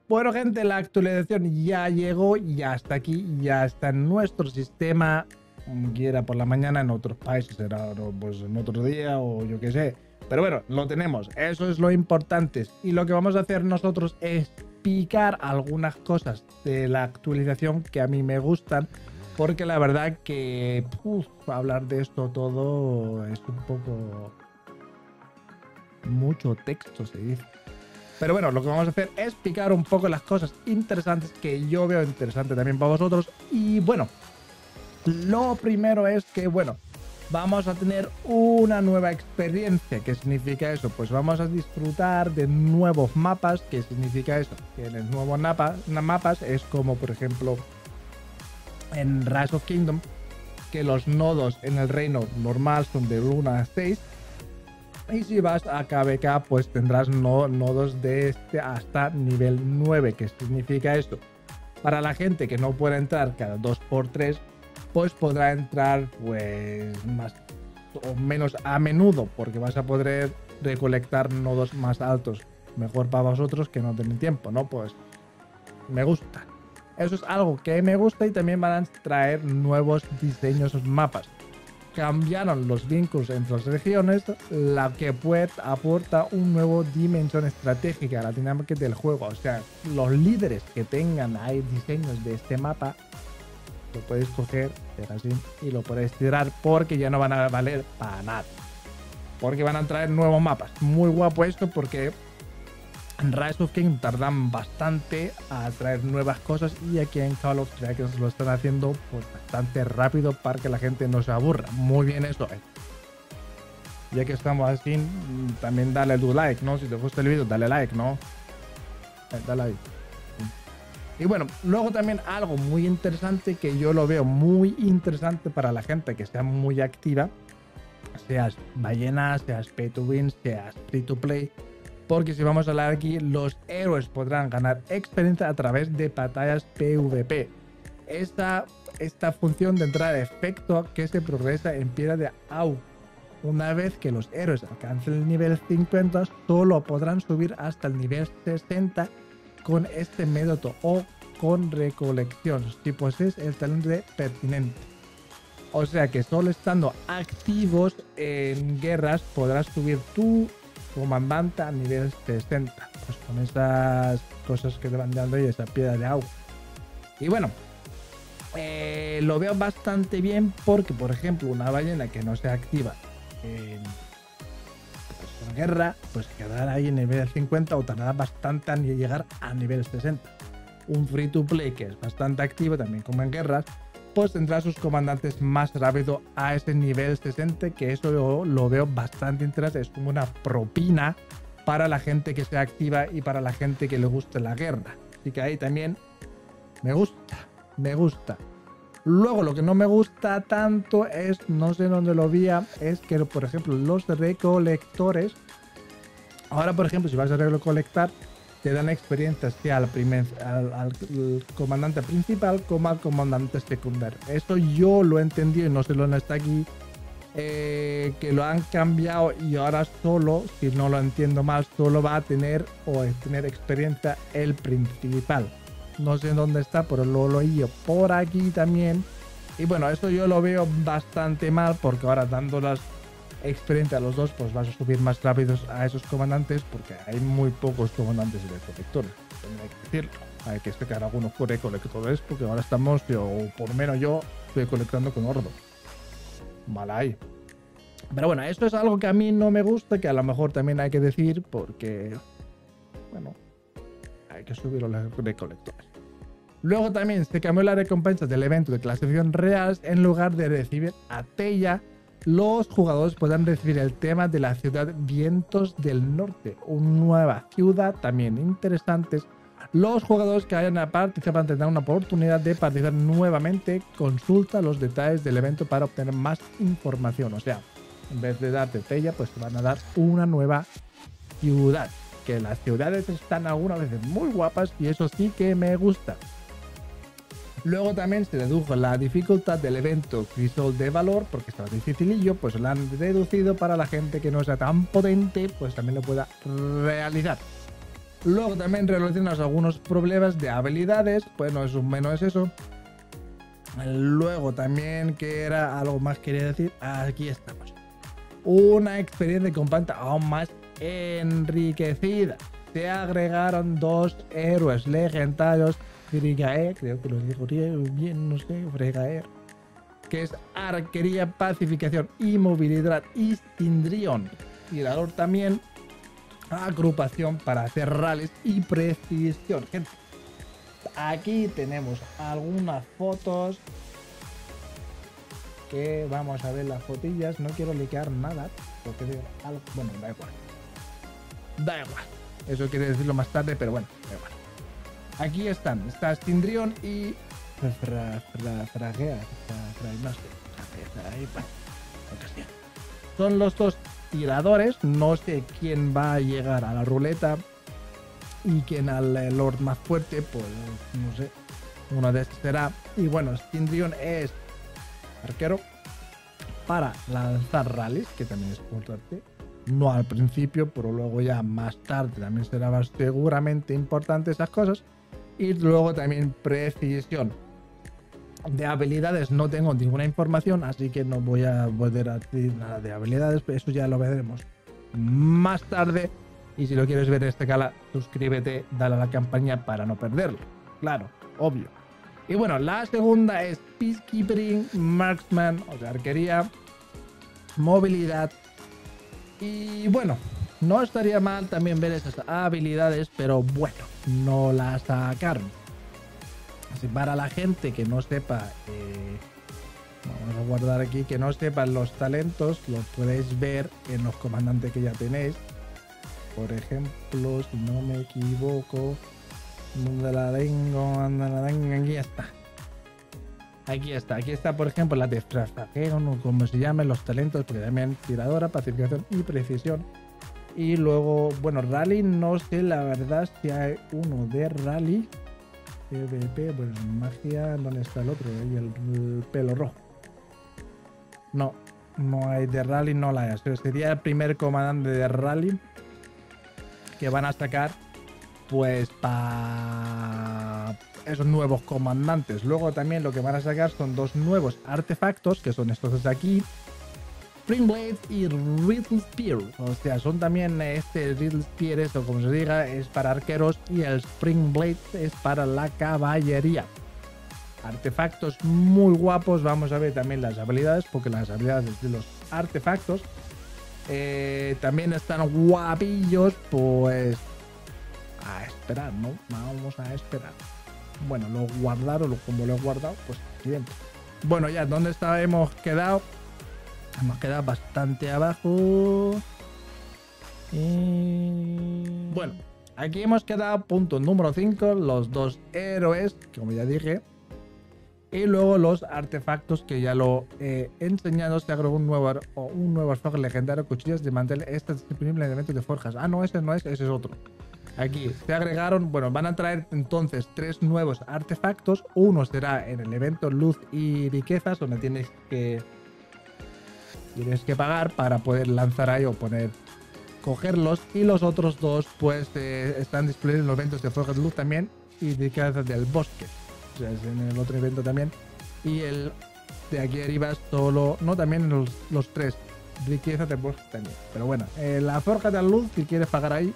Bueno, gente, la actualización ya llegó, ya está aquí, ya está en nuestro sistema. Quiera por la mañana, en otros países será pues en otro día o yo qué sé. Pero bueno, lo tenemos, eso es lo importante. Y lo que vamos a hacer nosotros es picar algunas cosas de la actualización que a mí me gustan. Porque la verdad que hablar de esto todo es un poco... mucho texto se dice. Pero bueno, lo que vamos a hacer es picar un poco las cosas interesantes que yo veo interesantes también para vosotros. Y bueno, lo primero es que, bueno, vamos a tener una nueva experiencia. ¿Qué significa eso? Pues vamos a disfrutar de nuevos mapas. ¿Qué significa eso? Que en el nuevo mapas es como, por ejemplo, en Rise of Kingdom, que los nodos en el reino normal son de 1 a 6. Y si vas a KVK, pues tendrás nodos de hasta nivel 9. ¿Qué significa esto? Para la gente que no puede entrar cada 2×3, pues podrá entrar pues más o menos a menudo, porque vas a poder recolectar nodos más altos. Mejor para vosotros que no tenéis tiempo, ¿no? Pues me gusta. Eso es algo que me gusta, y también van a traer nuevos diseños mapas. Cambiaron los vínculos entre las regiones, la que aporta un nuevo dimensión estratégica a la dinámica del juego. O sea, los líderes que tengan ahí diseños de este mapa, lo podéis coger, hacer así, y lo podéis tirar, porque ya no van a valer para nada. Porque van a traer nuevos mapas. Muy guapo esto, porque en Rise of Kingdom tardan bastante a traer nuevas cosas, y aquí en Call of Dragons lo están haciendo pues bastante rápido para que la gente no se aburra. Muy bien eso. Ya que estamos así, también dale tu like, ¿no? Si te gusta el vídeo, dale like, ¿no? Dale ahí. Y bueno, luego también algo muy interesante, que yo lo veo muy interesante para la gente que sea muy activa, seas ballena, seas pay to win, seas free to play. Porque si vamos a hablar aquí, los héroes podrán ganar experiencia a través de batallas PvP. Esta función tendrá de efecto que se progresa en piedra de AU. Una vez que los héroes alcancen el nivel 50, solo podrán subir hasta el nivel 60 con este método o con recolección. Si posees el talento pertinente. O sea que solo estando activos en guerras podrás subir tu comandante a nivel 60, pues con esas cosas que te van dando y esa piedra de agua. Y bueno, lo veo bastante bien, porque por ejemplo una ballena que no sea activa en guerra, pues quedará ahí en nivel 50 o tardará bastante en llegar a nivel 60. Un free to play que es bastante activo también como en guerras, pues tendrá sus comandantes más rápido a ese nivel 60, que eso lo veo bastante interesante. Es como una propina para la gente que sea activa y para la gente que le guste la guerra. Así que ahí también me gusta. Luego lo que no me gusta tanto es, no sé dónde lo vi, es que por ejemplo los recolectores, ahora por ejemplo si vas a recolectar, te dan experiencias sea al comandante principal como al comandante secundario. Eso yo lo he entendido, y no sé dónde está aquí, que lo han cambiado, y ahora solo, si no lo entiendo mal, solo va a tener experiencia el principal. No sé dónde está, pero lo he ido por aquí también. Y bueno, esto yo lo veo bastante mal, porque ahora dando las experiencia a los dos, pues vas a subir más rápidos a esos comandantes, porque hay muy pocos comandantes y recolectores. Hay que decirlo, hay que sacar algunos por recolectores, porque ahora estamos, o por lo menos yo estoy colectando con Ordo. Vale ahí. Pero bueno, esto es algo que a mí no me gusta, que a lo mejor también hay que decir, porque bueno, hay que subir los recolectores. Luego también se cambió la recompensa del evento de clasificación real. En lugar de recibir a Teia, los jugadores podrán recibir el tema de la ciudad Vientos del Norte, una nueva ciudad también interesante. Los jugadores que hayan participado tendrán una oportunidad de participar nuevamente. Consulta los detalles del evento para obtener más información. O sea, en vez de darte Teia, pues te van a dar una nueva ciudad. Que las ciudades están algunas veces muy guapas, y eso sí que me gusta. Luego también se redujo la dificultad del evento Crisol de Valor, porque estaba dificilillo, pues lo han reducido para la gente que no sea tan potente, pues también lo pueda realizar. Luego también relacionados algunos problemas de habilidades, pues no es un menos eso. Luego también, que era algo más quería decir, aquí estamos. Una experiencia completa aún más enriquecida. Se agregaron 2 héroes legendarios, Frigaer, creo que lo digo bien, no sé, Frigaer, que es arquería, pacificación y movilidad, y Tindrion, tirador también, agrupación para hacer rallies y precisión. Gente, aquí tenemos algunas fotos que vamos a ver las fotillas. No quiero liquear nada porque digo algo, bueno, da igual, eso quiere decirlo más tarde, pero bueno, da igual. Aquí están, está Tindrion y son los 2 tiradores. No sé quién va a llegar a la ruleta y quién al Lord más fuerte, pues no sé, uno de estos será. Y bueno, Tindrion es arquero para lanzar rallies, que también es importante, no al principio, pero luego ya más tarde también será seguramente importante esas cosas. Y luego también precisión. De habilidades no tengo ninguna información, así que no voy a poder decir nada de habilidades, pero eso ya lo veremos más tarde. Y si lo quieres ver en este canal, suscríbete, dale a la campanilla para no perderlo. Claro, obvio. Y bueno, la segunda es Peacekeeping, Marksman, o sea, arquería, movilidad. Y bueno, no estaría mal también ver esas habilidades, pero bueno, no las sacaron. Así, para la gente que no sepa, vamos a guardar aquí, que no sepan los talentos, los podéis ver en los comandantes que ya tenéis. Por ejemplo, si no me equivoco, ¿dónde la tengo? Aquí está, por ejemplo, la de Frasfageo, ¿no? Como se llamen los talentos, porque también tiradora, pacificación y precisión. Y luego, bueno, rally, no sé la verdad si hay uno de rally. PvP, pues magia, ¿dónde está el otro? Ahí el pelo rojo. No hay de rally, no la hay. O sea, sería el primer comandante de rally que van a sacar, pues, para esos nuevos comandantes. Luego también lo que van a sacar son 2 nuevos artefactos, que son estos de aquí, Springblade y Riddle Spear. O sea, son también este Riddle Spear, esto como se diga, es para arqueros, y el Springblade es para la caballería. Artefactos muy guapos. Vamos a ver también las habilidades, porque las habilidades de los artefactos también están guapillos. Pues a esperar, ¿no? Vamos a esperar. Bueno, lo guardaron, como lo he guardado, pues bien. Bueno, ya, ¿dónde hemos quedado? Hemos quedado bastante abajo. Bueno, aquí hemos quedado punto número 5, los 2 héroes, como ya dije. Y luego los artefactos, que ya lo he enseñado. Se agregó un nuevo artefacto legendario, cuchillas de mantel. Este es disponible en eventos de forjas. Ah, no, ese no es, ese es otro. Aquí se agregaron, bueno, van a traer entonces 3 nuevos artefactos. Uno será en el evento Luz y Riquezas, donde tienes que pagar para poder lanzar ahí o cogerlos. Y los otros 2 pues están disponibles en los eventos de Forjas de Luz también y Riquezas del Bosque. O sea, es en el otro evento también. Y el de aquí arriba solo, no, también en los 3 Riquezas del Bosque también. Pero bueno, la Forja de la Luz, si quieres pagar ahí,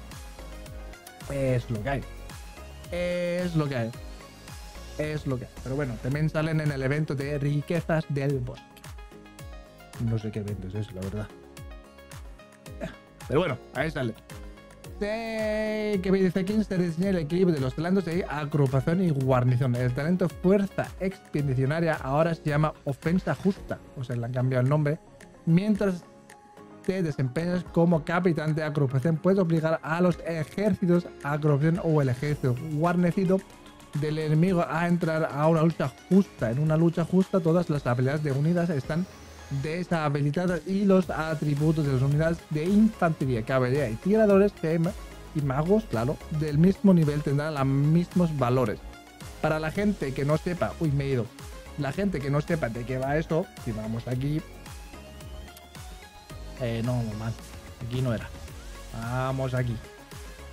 es lo que hay. Es lo que hay. Pero bueno, también salen en el evento de Riquezas del Bosque. No sé qué evento es eso, la verdad. Pero bueno, ahí sale. Que me dice aquí: se diseña el equilibrio de los talentos de agrupación y guarnición. El talento fuerza expedicionaria ahora se llama ofensa justa. O sea, le han cambiado el nombre. Mientras te desempeñas como capitán de agrupación, puedes obligar a los ejércitos, agrupación o el ejército guarnecido del enemigo a entrar a una lucha justa. En una lucha justa, todas las habilidades de unidades están deshabilitadas y los atributos de las unidades de infantería, caballería y tiradores y magos, claro, del mismo nivel tendrán los mismos valores. Para la gente que no sepa, me he ido. La gente que no sepa de qué va esto, si vamos aquí, no, man, aquí no era. Vamos aquí.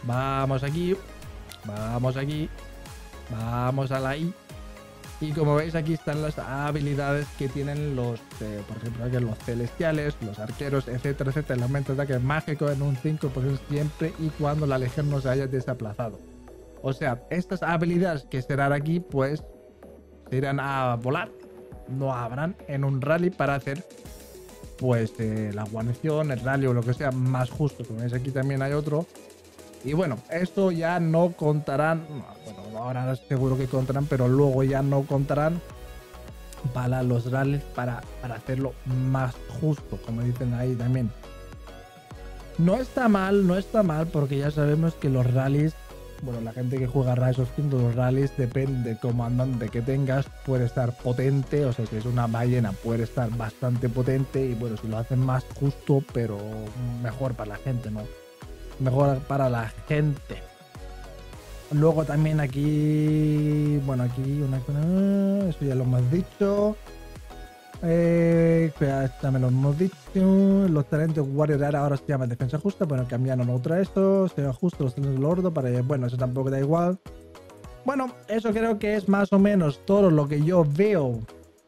Vamos aquí. Vamos aquí. Vamos a la I. Y como veis aquí están las habilidades que tienen los, por ejemplo, aquí los celestiales, los arqueros, etcétera, etcétera. El aumento de ataque mágico en un 5% siempre y cuando la legión no se haya desplazado. O sea, estas habilidades que serán aquí, pues, se irán a volar. No habrán en un rally para hacer, pues, la guarnición, el rally o lo que sea más justo. Como veis aquí también hay otro. Y bueno, esto ya no contarán, bueno, ahora seguro que contarán, pero luego ya no contarán para los rallies para hacerlo más justo, como dicen ahí también. No está mal, porque ya sabemos que los rallies, bueno, la gente que juega Rise of Kingdoms, los rallies, depende del comandante que tengas, puede estar potente, o sea, si es una ballena puede estar bastante potente y bueno, si lo hacen más justo, pero mejor para la gente, ¿no? Mejor para la gente. Luego también aquí, bueno, aquí eso ya lo hemos dicho. También lo hemos dicho. Los talentos Warrior ahora se llama defensa justa. Bueno, cambiaron otra esto. Se justo los talentos del Ordo para, bueno, eso tampoco da igual. Bueno, eso creo que es más o menos todo lo que yo veo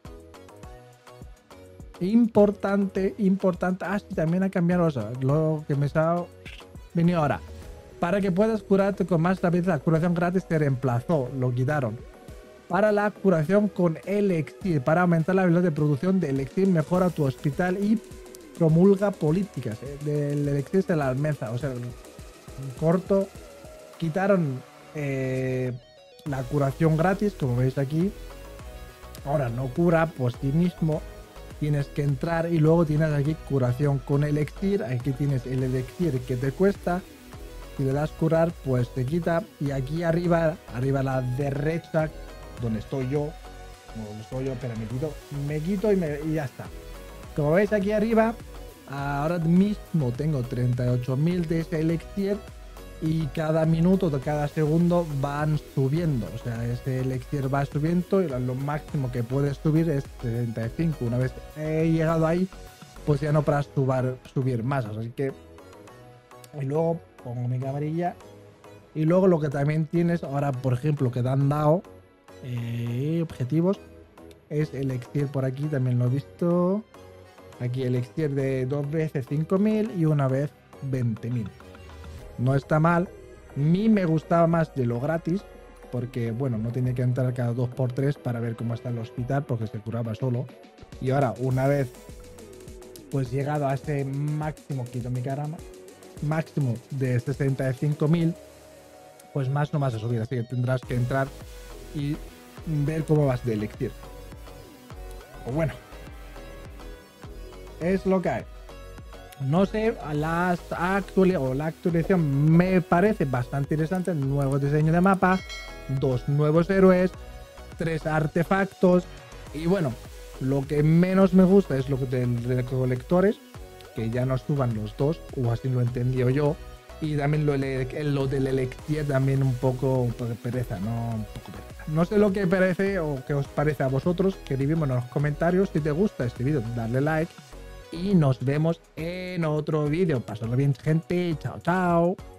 importante. Ah, sí, también ha cambiado eso. Lo que me está venido ahora. Para que puedas curarte con más rapidez, la curación gratis se reemplazó, lo quitaron. Para la curación con elixir, para aumentar la habilidad de producción de elixir, mejora tu hospital y promulga políticas. Del elixir de la almeza, o sea, en corto, quitaron la curación gratis, como veis aquí. Ahora no cura por sí mismo. Tienes que entrar y luego tienes aquí curación con elixir. Aquí tienes el elixir que te cuesta. Si le das curar, pues te quita. Y aquí arriba a la derecha, donde estoy yo, me quito y ya está. Como veis aquí arriba, ahora mismo tengo 38.000 de ese elixir. Y cada minuto de cada segundo van subiendo. O sea, ese elixir va subiendo y lo máximo que puedes subir es 75. Una vez he llegado ahí, pues ya no podrás subir más. Así que... Y luego pongo mi camarilla. Y luego lo que también tienes ahora, por ejemplo, que te han dado objetivos, es elixir por aquí, también lo he visto. Aquí elixir de 2 veces 5.000 y una vez 20.000. No está mal. A mí me gustaba más de lo gratis, porque bueno, no tenía que entrar cada 2x3 para ver cómo está el hospital, porque se curaba solo. Y ahora, una vez pues llegado a ese máximo, quito mi caramba, máximo de 65.000, pues más no vas a subir, así que tendrás que entrar y ver cómo vas de elixir. O bueno, es lo que hay. No sé, la actualización me parece bastante interesante. Nuevo diseño de mapa, 2 nuevos héroes, 3 artefactos. Y bueno, lo que menos me gusta es lo de recolectores, que ya no suban los 2, o así lo he entendido yo. Y también lo del elixir también un poco de pereza, ¿no? Un poco pereza. No sé lo que parece o qué os parece a vosotros. Escribidme en los comentarios. Si te gusta este vídeo, darle like. Y nos vemos en otro vídeo. Pasadlo bien, gente. Chao, chao.